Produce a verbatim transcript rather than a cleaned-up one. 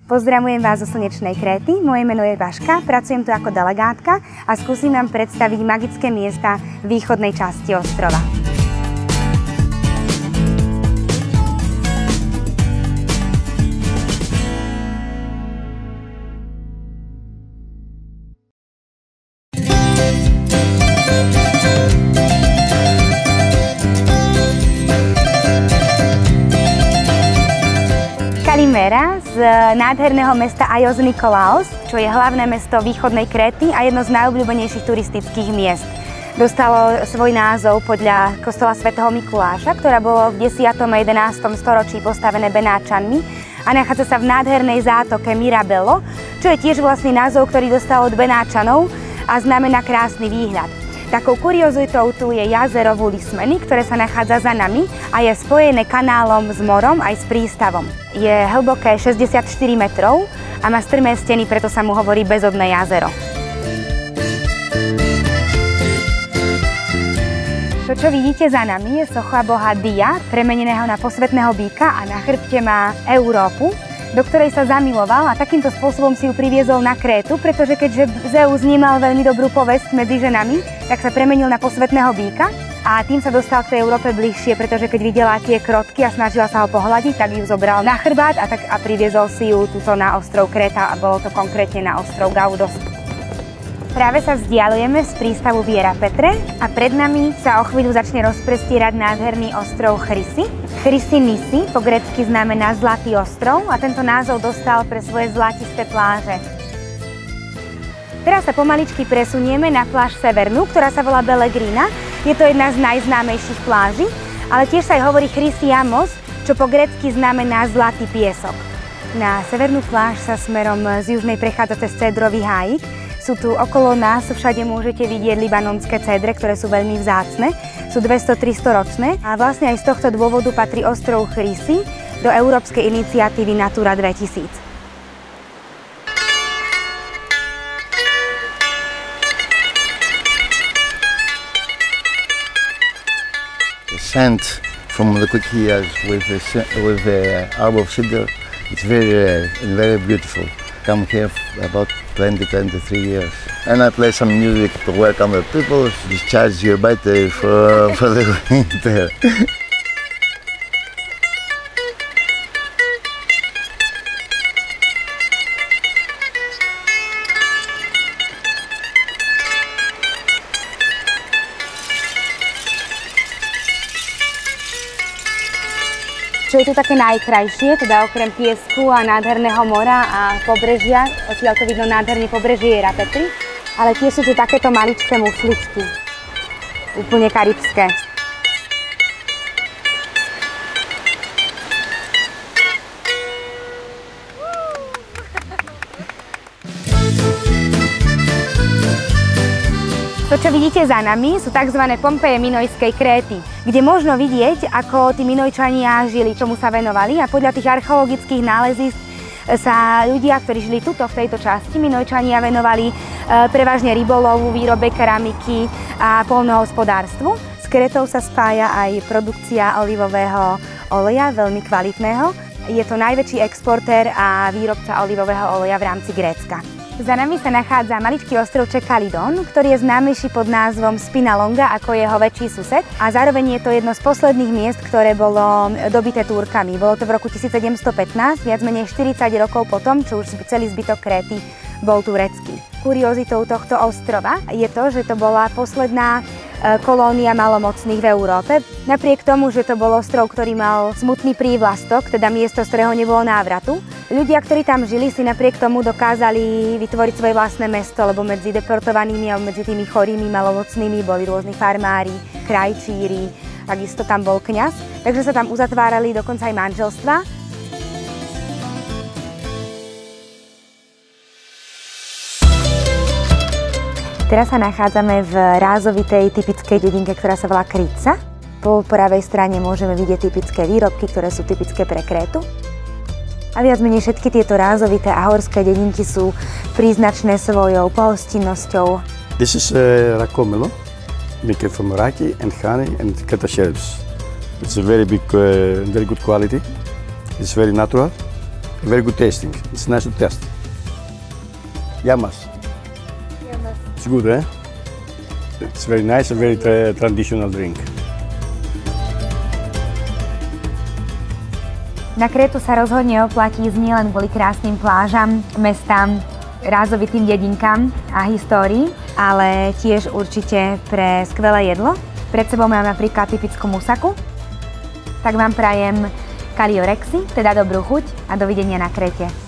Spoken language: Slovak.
Pozdravujem vás zo slnečnej Kréty, moje meno je Vaška, pracujem tu ako delegátka a skúsim vám predstaviť magické miesta v východnej časti ostrova. Kalimera z nádherného mesta Agios Nikolaos, čo je hlavné mesto východnej Kréty a jedno z najobľúbenejších turistických miest. Dostalo svoj názov podľa kostola svätého Mikuláša, ktoré bolo v desiatom a jedenástom storočí postavené Benáčanmi a nachádza sa v nádhernej zátoke Mirabello, čo je tiež vlastný názov, ktorý dostal od Benáčanov a znamená krásny výhľad. Takou kuriozitou tu je jazero Vulismeny, ktoré sa nachádza za nami a je spojené kanálom s morom aj s prístavom. Je hlboké šesťdesiatštyri metrov a má strmé steny, preto sa mu hovorí bezodné jazero. To, čo vidíte za nami, je socha boha Dia, premeneného na posvätného býka a na chrbte má Európu, do ktorej sa zamiloval a takýmto spôsobom si ju priviezol na Krétu, pretože keďže Zeus nemal veľmi dobrú povesť medzi ženami, tak sa premenil na posvätného býka a tým sa dostal k tej Európe bližšie, pretože keď videla, aký je krotký a snažila sa ho pohľadiť, tak ju zobral na chrbát a, tak, a priviezol si ju tuto na ostrov Kréta a bolo to konkrétne na ostrov Gaudos. Práve sa vzdialujeme z prístavu Viera Petre a pred nami sa o chvíľu začne rozprestierať nádherný ostrov Chrysi. Chrysi Nisi po grécky znamená Zlatý ostrov a tento názov dostal pre svoje zlatisté pláže. Teraz sa pomaličky presunieme na pláž Severnú, ktorá sa volá Belegrina. Je to jedna z najznámejších pláží, ale tiež sa aj hovorí Chrysiamos, čo po grécky znamená Zlatý piesok. Na severnú pláž sa smerom z južnej prechádza cez cédrový hájik. Sú tu okolo nás, všade môžete vidieť libanonské cédre, ktoré sú veľmi vzácne. Sú dvesto tristo ročné a vlastne aj z tohto dôvodu patrí ostrov Chrysi do európskej iniciatívy Natura dvetisíc. The scent from the coquillas with the, with the arbor of cedar, it's very rare and very beautiful. Come here about twenty to twenty-three years. And I play some music to welcome the people, discharge your battery for, for the winter. Čo je tu také najkrajšie, teda okrem piesku a nádherného mora a pobrežia, odtiaľ to vidno nádherne pobrežie Viera Petry, ale tiež sú tu takéto maličké mušličky, úplne karibské. To, čo vidíte za nami, sú tzv. Pompeje Minojskej Kréty, kde možno vidieť, ako tí Minojčania žili, čomu sa venovali a podľa tých archeologických nálezísk sa ľudia, ktorí žili tuto v tejto časti, Minojčania venovali prevažne rybolovu, výrobe keramiky a poľnohospodárstvu. S Krétou sa spája aj produkcia olivového oleja, veľmi kvalitného. Je to najväčší exportér a výrobca olivového oleja v rámci Grécka. Za nami sa nachádza maličký ostrovček Kalidón, ktorý je známejší pod názvom Spinalonga ako jeho väčší sused a zároveň je to jedno z posledných miest, ktoré bolo dobité Turkami. Bolo to v roku tisícsedemstopätnásť, viac menej štyridsať rokov potom, čo už celý zbytok Kréty bol turecký. Kuriózitou tohto ostrova je to, že to bola posledná kolónia malomocných v Európe. Napriek tomu, že to bol ostrov, ktorý mal smutný prívlastok, teda miesto, z ktorého nebolo návratu, ľudia, ktorí tam žili, si napriek tomu dokázali vytvoriť svoje vlastné mesto, lebo medzi deportovanými a medzi tými chorými malomocnými boli rôzni farmári, krajčíri, takisto tam bol kňaz, takže sa tam uzatvárali dokonca aj manželstvá. Teraz sa nachádzame v rázovitej typickej dedinke, ktorá sa volá Krytsa. Po pravej strane môžeme vidieť typické výrobky, ktoré sú typické pre Krétu. A viac menej všetky tieto rázovité a horské dedinky sú príznačné svojou pohostinnosťou. This is uh, rakomelo, made from raki and honey and keta shells. It's a very big, uh, very good quality. It's very natural. Very good tasting. It's nice to test. Yamas. Yamas. It's good, eh? It's very nice and very tra traditional drink. Na Krétu sa rozhodne oplatí ísť nielen kvôli krásnym plážam, mestám, rázovitým dedinkám a histórii, ale tiež určite pre skvelé jedlo. Pred sebou mám napríklad typickú musaku. Tak vám prajem Kaliorexy, teda dobrú chuť a dovidenia na Kréte.